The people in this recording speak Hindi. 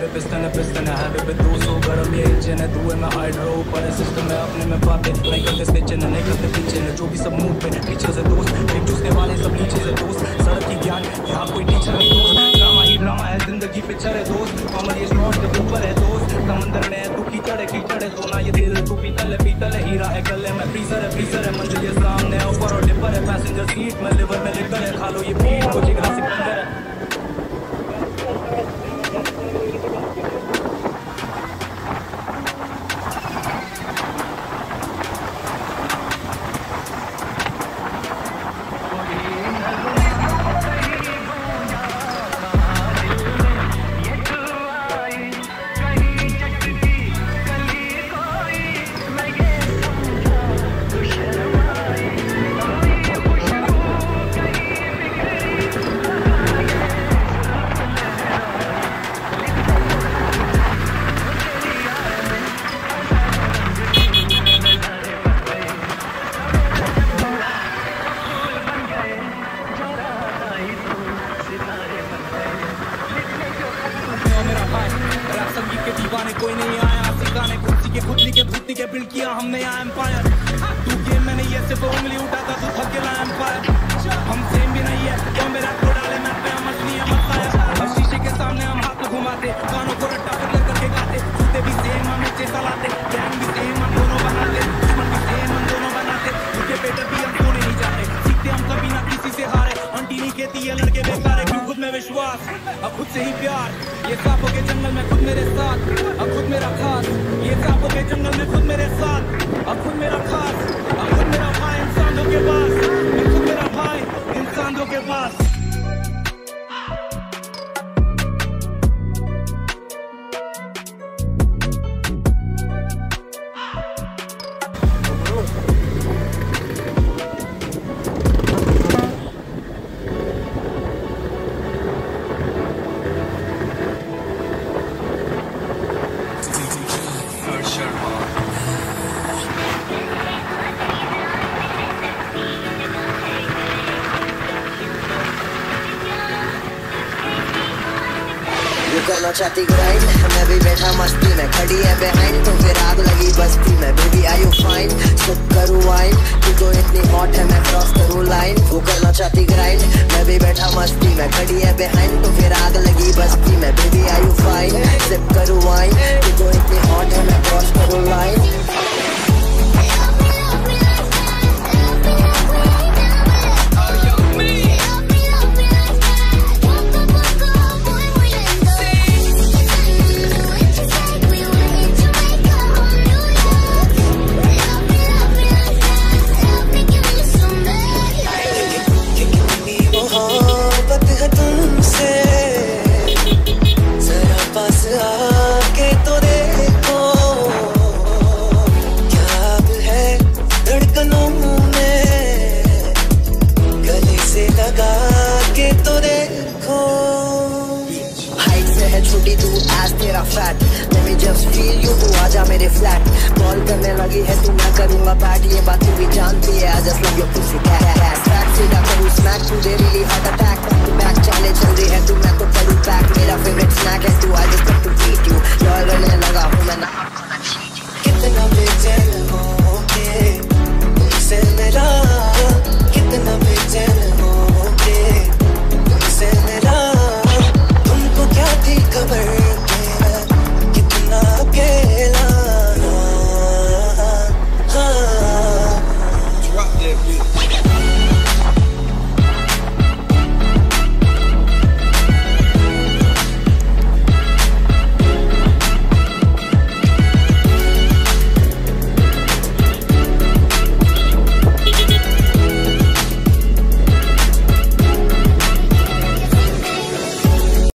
हैव ए पिस्टन है हैव ए 200 गरम ये इंजन है धुएं में हाइड्रो ऊपर है सिस्टम है अपने में बातें नहीं करते स्टेचन नहीं करते पीछे जो भी सब मुंह पे टीचर से दोस्त एक चूसने वाले सब नीचे से दोस्त सड़क की ज्ञान यहाँ कोई टीचर नहीं दोस्त ड्रामा ही ड्रामा है जिंदगी पिक्चर है दोस्त कॉमन ये स्लॉट के ऊपर है दोस्त समंदर में तू कीचड़ है सोना ये दिल तू पीतल है हीरा है गले में फ्रीजर है मंजिल ये सामने ऊपर और डिपर है पैसेंजर सीट में लिवर में लिकर है खा लो ये पीट को जिगरा सिकंदर है कोई नहीं आया सिखाने खुदी के भूतनी के बिल्ड किया हमने यहाँ एम्पायर तू गेम में नहीं है सिर्फ उंगली उठाता तू थक गया एम्पायर हम सेम भी नहीं है तो मेरा को डाले मैं पे हम असली है मसाया और शीशे के सामने हम हाथ घुमाते कानों को रट्टा पकड़ करके गाते जूते भी सेम हम नीचे चलाते गैंग भी सेम हम दोनों बनाते दुश्मन भी सेम हम दोनों बनाते उनके पेटर भी हम सोने नहीं जाते सीखते हम कभी ना किसी से हारे आंटी नहीं कहती है लड़के बेकार है क्यों खुद में विश्वास अब खुद से ही प्यार ये सांपों के जंगल में खुद मेरे साथ अब खुद मेरा खास ये सांपों के जंगल में खुद मेरे साथ अब खुद मेरा खास अब खुद मेरा भाई इंसानों के पास अब खुद मेरा भाई इंसानों के पास करना चाहती ग्राइंड मैं भी बैठा मस्ती में खड़ी है बिहाइंड तो फिर आग लगी बस्ती में baby are you fine sip करूँ वाइन तू तो इतनी हॉट है मैं क्रॉस करूँ लाइन वो करना चाहती ग्राइंड मैं भी बैठा मस्ती में खड़ी है बिहाइंड तो फिर आग लगी बस्ती में baby are you fine sip करूँ वाइन तू तो इतनी हॉट है मैं क्रॉस करूँ लाइन छोटी तू आज तेरा fat let me just feel you तू आजा मेरे फ्लैट कॉल करने लगी है तू मैं करूँगा बैट ये बात तू भी जानती है I just love your pussy cat stack सीधा करूँ स्मैक तू दे really hard attack back to back चाले चल रही है तू मैं तो करूँ बैक मेरा फेवरेट स्नैक है तू I just